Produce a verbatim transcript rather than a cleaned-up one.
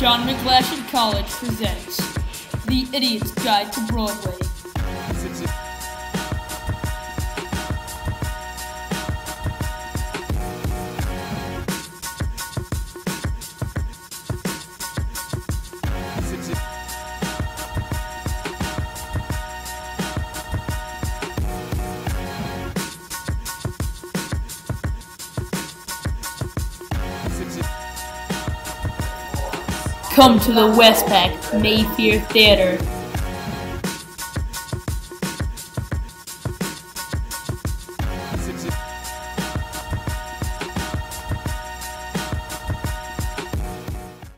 John McGlashan College presents The Idiot's Guide to Broadway. Come to the Westpac Mayfair Theater